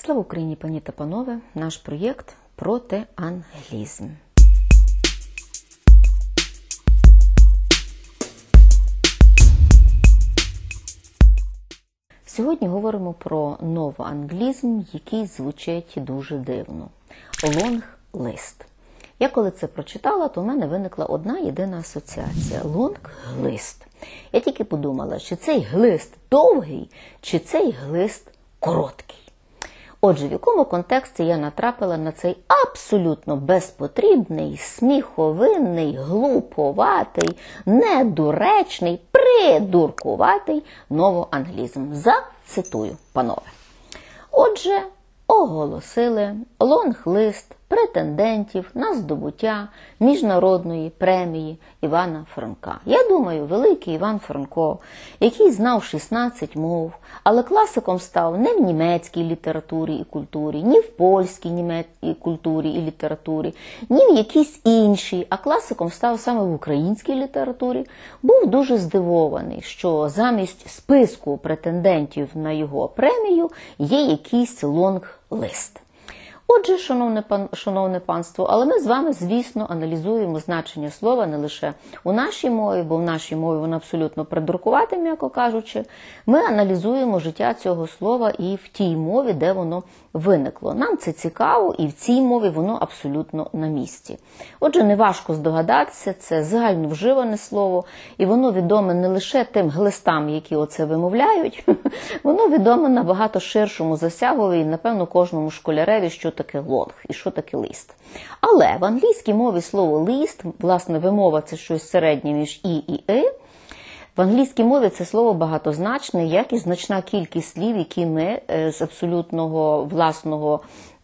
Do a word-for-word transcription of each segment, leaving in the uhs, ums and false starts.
Слава Україні, пані та панове! Наш проєкт «Протеанглізм». Сьогодні говоримо про новоанглізм, який звучить дуже дивно. Лонг-лист. Я коли це прочитала, то в мене виникла одна єдина асоціація – лонг-лист. Я тільки подумала, чи цей глист довгий, чи цей глист короткий. Отже, в якому контексті я натрапила на цей абсолютно безпотрібний, сміховинний, глуповатий, недоречний, придуркуватий новоанглізм. Зацитую, панове. Отже, оголосили лонг-лист претендентів на здобуття міжнародної премії Івана Франка. Я думаю, великий Іван Франко, який знав шістнадцять мов, але класиком став не в німецькій літературі і культурі, ні в польській культурі і літературі, ні в якійсь іншій, а класиком став саме в українській літературі, був дуже здивований, що замість списку претендентів на його премію є якийсь лонг-лист. Отже, шановне, пан, шановне панство, але ми з вами, звісно, аналізуємо значення слова не лише у нашій мові, бо в нашій мові воно абсолютно придуркувате, м'яко кажучи. Ми аналізуємо життя цього слова і в тій мові, де воно виникло. Нам це цікаво, і в цій мові воно абсолютно на місці. Отже, неважко здогадатися, це загально вживане слово, і воно відоме не лише тим глистам, які оце вимовляють, воно відоме на багато ширшому засягові, і, напевно, кожному школяреві, що таке лонг і що таке лист. Але в англійській мові слово лист, власне, вимова – це щось середнє між і і и. В англійській мові це слово багатозначне, як і значна кількість слів, які ми з абсолютного власного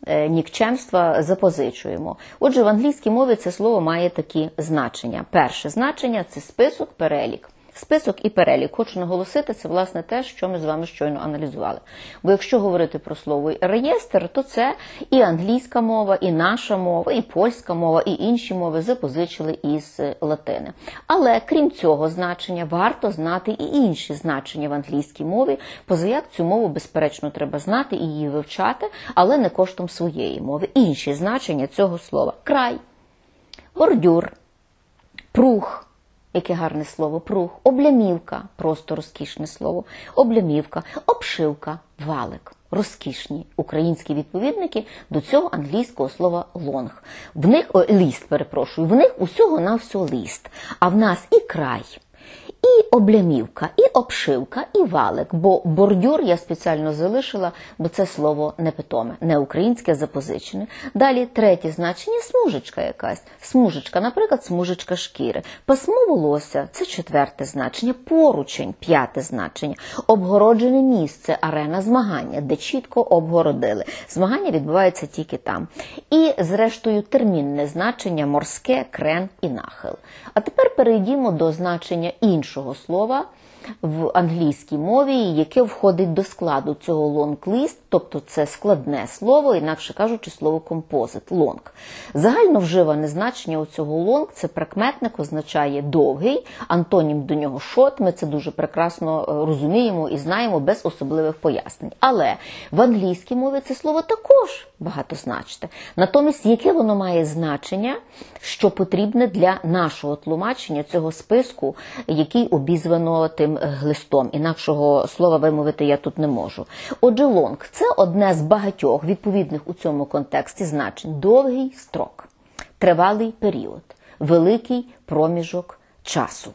нікчемства запозичуємо. Отже, в англійській мові це слово має такі значення. Перше значення – це список, перелік. Список і перелік. Хочу наголосити, це, власне, те, що ми з вами щойно аналізували. Бо якщо говорити про слово реєстр, то це і англійська мова, і наша мова, і польська мова, і інші мови запозичили із латини. Але, крім цього значення, варто знати і інші значення в англійській мові, позаяк цю мову, безперечно, треба знати і її вивчати, але не коштом своєї мови. Інші значення цього слова – край, бордюр, пруг, яке гарне слово, пруг, облямівка, просто розкішне слово, облямівка, обшивка, валик. Розкішні українські відповідники до цього англійського слова лонг. В них, о, ліст, перепрошую, в них усього на всього ліст, а в нас і край, і облямівка, і обшивка, і валик, бо бордюр я спеціально залишила, бо це слово непитоме, не українське, запозичене. Далі третє значення – смужечка якась. Смужечка, наприклад, смужечка шкіри. Пасмо волосся – це четверте значення, поручень – п'яте значення, обгороджене місце, арена змагання, де чітко обгородили. Змагання відбувається тільки там. І, зрештою, термінне значення – морське, крен і нахил. А тепер перейдімо до значення іншого слова в англійській мові, яке входить до складу цього long-list, тобто це складне слово, інакше кажучи, слово композит, long. Загально вживане значення у цього long – це прикметник, означає довгий, антонім до нього short, ми це дуже прекрасно розуміємо і знаємо без особливих пояснень. Але в англійській мові це слово також багатозначне. Натомість, яке воно має значення, що потрібне для нашого тлумачення цього списку, який обізвано тим глистом. Інакшого слова вимовити я тут не можу. Отже, лонг – це одне з багатьох відповідних у цьому контексті значень. Довгий строк, тривалий період, великий проміжок часу.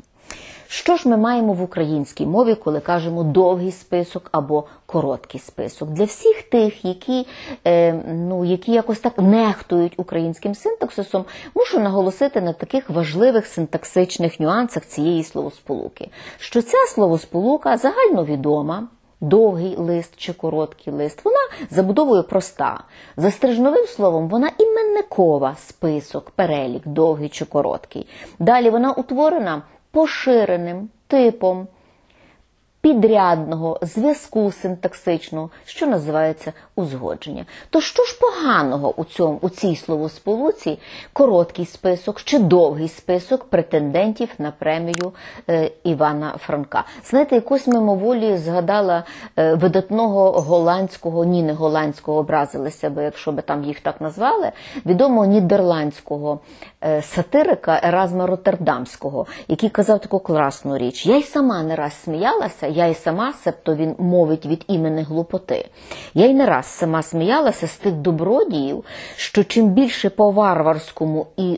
Що ж ми маємо в українській мові, коли кажемо довгий список або короткий список? Для всіх тих, які, е, ну, які якось так нехтують українським синтаксисом, мушу наголосити на таких важливих синтаксичних нюансах цієї словосполуки. Що ця словосполука загальновідома, довгий лист чи короткий лист, вона забудовою проста. За стрижновим словом вона іменникова, список, перелік, довгий чи короткий. Далі вона утворена поширеним типом, підрядного зв'язку синтаксичного, що називається узгодження. То що ж поганого у, цьому, у цій словосполуці короткий список чи довгий список претендентів на премію е, Івана Франка? Знаєте, якось мимоволі згадала е, видатного голландського, ні не голландського, образилися би, якщо би там їх так назвали, відомого нідерландського е, сатирика Еразма Роттердамського, який казав таку класну річ. Я й сама не раз сміялася, я й сама, себто він мовить від імені глупоти, я й не раз сама сміялася з тих добродіїв, що чим більше по-варварському і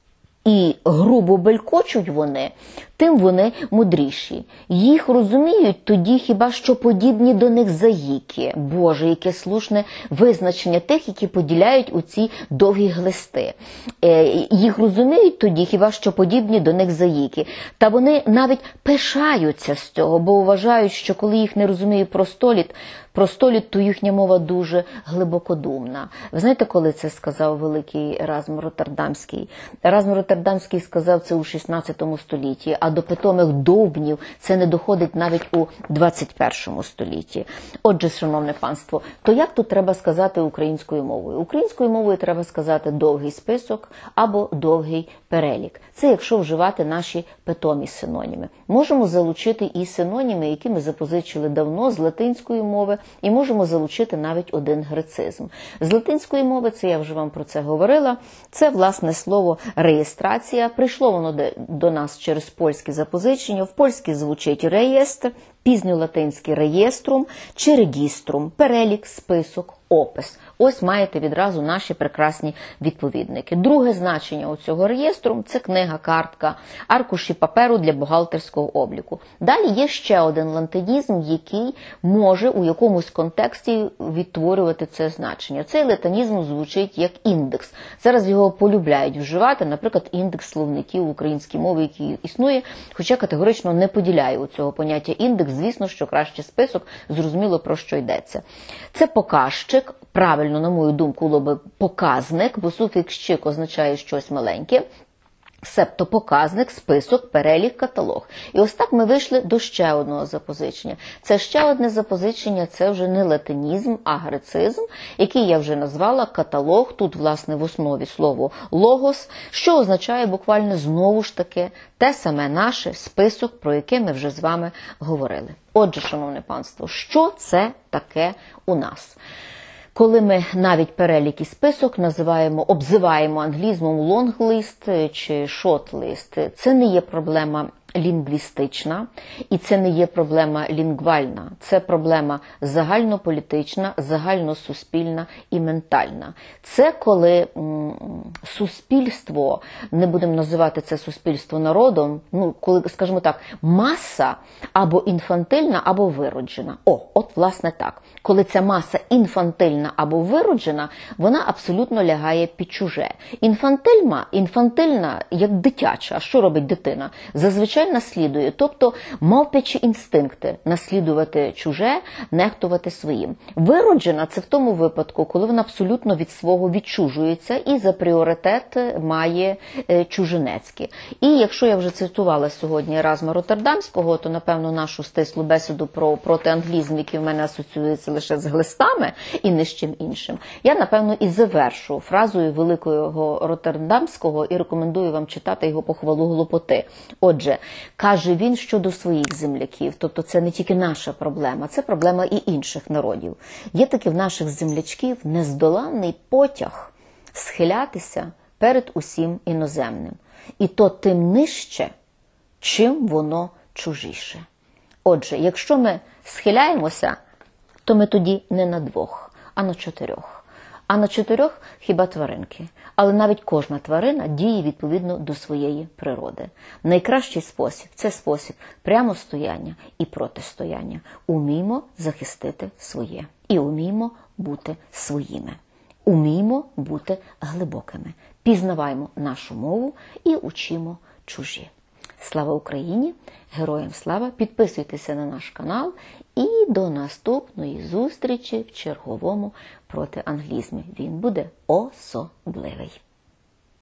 і грубо белькочуть вони, тим вони мудріші. Їх розуміють тоді хіба що подібні до них заїки. Боже, яке слушне визначення тих, які поділяють оці довгі глисти. Е, їх розуміють тоді хіба що подібні до них заїки. Та вони навіть пишаються з цього, бо вважають, що коли їх не розуміє простоліт, простоліт, то їхня мова дуже глибокодумна. Ви знаєте, коли це сказав великий Еразм Роттердамський? Еразм Роттердамський сказав це у шістнадцятому столітті, а до питомих довбнів це не доходить навіть у двадцять першому столітті. Отже, шановне панство, то як тут треба сказати українською мовою? Українською мовою треба сказати довгий список або довгий перелік. Це якщо вживати наші питомі синоніми. Можемо залучити і синоніми, які ми запозичили давно з латинської мови, і можемо залучити навіть один грецизм. З латинської мови, це я вже вам про це говорила, це власне слово реєстрація. Прийшло воно до нас через польське запозичення. В польській звучить реєстр, пізньолатинський реєструм чи регіструм, перелік, список, опис. Ось маєте відразу наші прекрасні відповідники. Друге значення у цього реєстру – це книга, картка, аркуші паперу для бухгалтерського обліку. Далі є ще один латинізм, який може у якомусь контексті відтворювати це значення. Цей латинізм звучить як індекс. Зараз його полюбляють вживати, наприклад, індекс словників української мови, який існує, хоча категорично не поділяю у цього поняття індекс. Звісно, що краще список, зрозуміло, про що йдеться. Це показчик, правильно, на мою думку, було би показник, бо суфікс «чик» означає щось маленьке, себто показник, список, перелік, каталог. І ось так ми вийшли до ще одного запозичення. Це ще одне запозичення, це вже не латинізм, а грецизм, який я вже назвала каталог. Тут, власне, в основі слово «логос», що означає буквально знову ж таки те саме наше список, про який ми вже з вами говорили. Отже, шановне панство, що це таке у нас? Коли ми навіть перелік і список називаємо, обзиваємо англізмом long list чи short list, це не є проблема лінгвістична і це не є проблема лінгвальна. Це проблема загальнополітична, загальносуспільна і ментальна. Це коли м, суспільство, не будемо називати це суспільство народом, ну, коли, скажімо так, маса або інфантильна, або вироджена. О, от власне так. Коли ця маса інфантильна або вироджена, вона абсолютно лягає під чуже. Інфантильна, інфантильна як дитяча. А що робить дитина? Зазвичай наслідує, тобто мавпячі інстинкти наслідувати чуже, нехтувати своїм. Вироджена – це в тому випадку, коли вона абсолютно від свого відчужується і за пріоритет має чужинецьке. І якщо я вже цитувала сьогодні Еразма Роттердамського, то, напевно, нашу стислу бесіду про протианглізм, який в мене асоціюється лише з глистами і не з чим іншим, я, напевно, і завершу фразою великого Роттердамського і рекомендую вам читати його похвалу глупоти. Отже, каже він щодо своїх земляків, тобто це не тільки наша проблема, це проблема і інших народів. Є таки в наших землячків нездоланний потяг схилятися перед усім іноземним. І то тим нижче, чим воно чужіше. Отже, якщо ми схиляємося, то ми тоді не на двох, а на чотирьох. А на чотирьох хіба тваринки. Але навіть кожна тварина діє відповідно до своєї природи. Найкращий спосіб – це спосіб прямостояння і протистояння. Уміймо захистити своє. І уміймо бути своїми. Уміймо бути глибокими. Пізнаваймо нашу мову і учімо чужі. Слава Україні! Героям слава! Підписуйтеся на наш канал і до наступної зустрічі в черговому протианглізмі. Він буде особливий.